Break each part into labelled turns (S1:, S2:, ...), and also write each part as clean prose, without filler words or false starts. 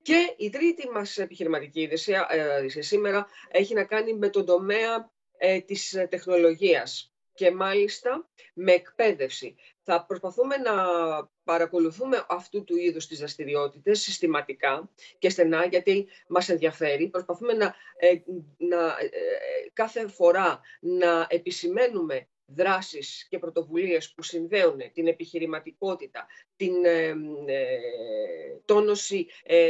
S1: Και η τρίτη μας επιχειρηματική είδηση σήμερα έχει να κάνει με τον τομέα της τεχνολογίας και μάλιστα με εκπαίδευση. Θα προσπαθούμε να παρακολουθούμε αυτού του είδους τις δραστηριότητες συστηματικά και στενά, γιατί μας ενδιαφέρει. Προσπαθούμε κάθε φορά να επισημαίνουμε δράσεις και πρωτοβουλίες που συνδέουν την επιχειρηματικότητα, την τόνωση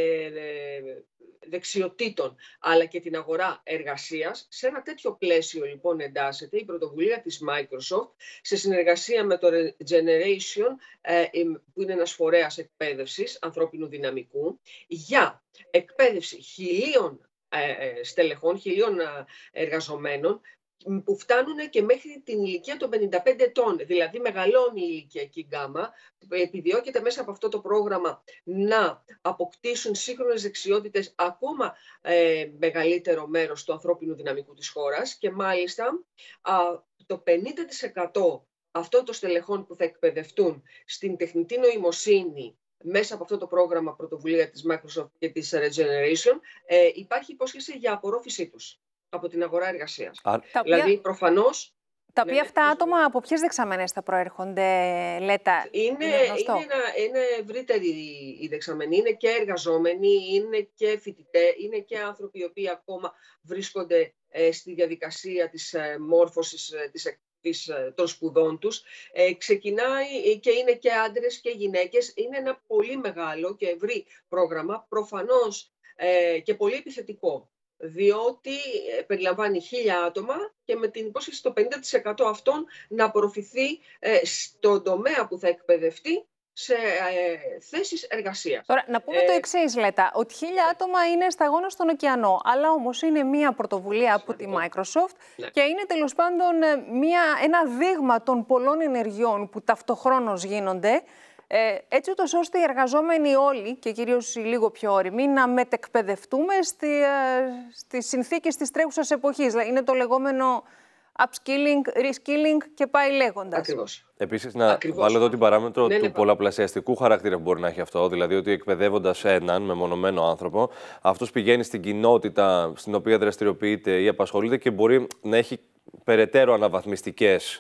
S1: δεξιοτήτων, αλλά και την αγορά εργασίας. Σε ένα τέτοιο πλαίσιο λοιπόν εντάσσεται η πρωτοβουλία της Microsoft σε συνεργασία με το Regeneration, που είναι ένας φορέας εκπαίδευσης ανθρώπινου δυναμικού, για εκπαίδευση 1.000 στελεχών, 1.000 εργαζομένων, που φτάνουν και μέχρι την ηλικία των 55 ετών. Δηλαδή μεγαλώνει η ηλικιακή γκάμα, επιδιώκεται μέσα από αυτό το πρόγραμμα να αποκτήσουν σύγχρονες δεξιότητες ακόμα μεγαλύτερο μέρος του ανθρώπινου δυναμικού της χώρας, και μάλιστα το 50% αυτών των στελεχών που θα εκπαιδευτούν στην τεχνητή νοημοσύνη μέσα από αυτό το πρόγραμμα πρωτοβουλία της Microsoft και της Regeneration, υπάρχει υπόσχεση για απορρόφησή τους από την αγορά εργασίας. Δηλαδή, προφανώς...
S2: Τα οποία αυτά άτομα από ποιες δεξαμενές θα προέρχονται, Λέτα?
S1: Είναι ευρύτεροι οι δεξαμενοί, είναι και εργαζόμενοι, είναι και φοιτητές, είναι και άνθρωποι οι οποίοι ακόμα βρίσκονται στη διαδικασία της μόρφωσης των σπουδών τους. Ξεκινάει και είναι και άντρες και γυναίκες. Είναι ένα πολύ μεγάλο και ευρύ πρόγραμμα, προφανώς και πολύ επιθετικό, διότι περιλαμβάνει 1.000 άτομα και με την υπόσχεση το 50% αυτών να απορροφηθεί στον τομέα που θα εκπαιδευτεί σε θέσεις εργασίας.
S2: Τώρα, να πούμε το εξής, Λέτα, ότι 1.000 άτομα είναι σταγόνα στον ωκεανό, αλλά όμως είναι μια πρωτοβουλία από τη Microsoft και είναι τέλος πάντων ένα δείγμα των πολλών ενεργειών που ταυτοχρόνως γίνονται, έτσι ούτως ώστε οι εργαζόμενοι όλοι, και κυρίως οι λίγο πιο όριμοι, να μετεκπαιδευτούμε στις συνθήκες της τρέχουσας εποχής. Είναι το λεγόμενο upskilling, reskilling και πάει λέγοντας.
S1: Ακριβώς.
S3: Επίσης, να βάλω εδώ την παράμετρο του πολλαπλασιαστικού χαρακτήρα που μπορεί να έχει αυτό. Δηλαδή, ότι εκπαιδεύοντας έναν μεμονωμένο άνθρωπο, αυτός πηγαίνει στην κοινότητα στην οποία δραστηριοποιείται ή απασχολείται και μπορεί να έχει περαιτέρω αναβαθμιστικές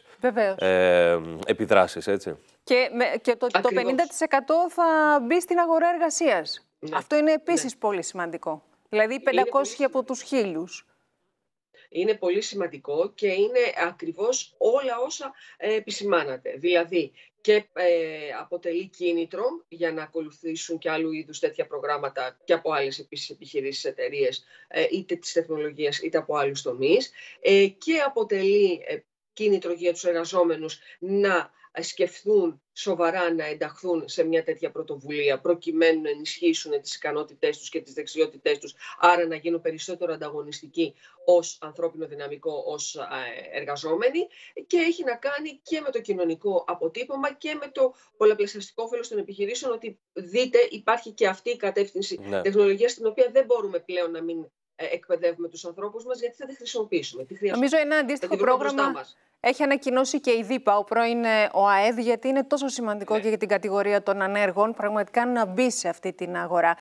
S3: επιδράσεις, έτσι.
S2: Και το 50% θα μπει στην αγορά εργασίας. Αυτό είναι επίσης πολύ σημαντικό. Δηλαδή 500 από τους 1.000.
S1: Είναι πολύ σημαντικό και είναι ακριβώς όλα όσα επισημάνατε. Δηλαδή και αποτελεί κίνητρο για να ακολουθήσουν και άλλου είδους τέτοια προγράμματα και από άλλες επίσης επιχειρήσεις, εταιρείες, είτε της τεχνολογίας είτε από άλλους τομείς, και αποτελεί κίνητρο για τους εργαζόμενους να σκεφτούν σοβαρά να ενταχθούν σε μια τέτοια πρωτοβουλία, προκειμένου να ενισχύσουν τις ικανότητές τους και τις δεξιότητές τους, άρα να γίνουν περισσότερο ανταγωνιστικοί ως ανθρώπινο δυναμικό, ως εργαζόμενοι, και έχει να κάνει και με το κοινωνικό αποτύπωμα και με το πολλαπλασιαστικό όφελος των επιχειρήσεων, ότι δείτε υπάρχει και αυτή η κατεύθυνση τεχνολογίας, στην οποία δεν μπορούμε πλέον να μην εκπαιδεύουμε τους ανθρώπους μας, γιατί θα τη χρησιμοποιήσουμε.
S2: Νομίζω ένα αντίστοιχο πρόγραμμα έχει ανακοινώσει και η ΔΥΠΑ, ο πρώην ΟΑΕΔ, γιατί είναι τόσο σημαντικό και για την κατηγορία των ανέργων πραγματικά να μπει σε αυτή την αγορά.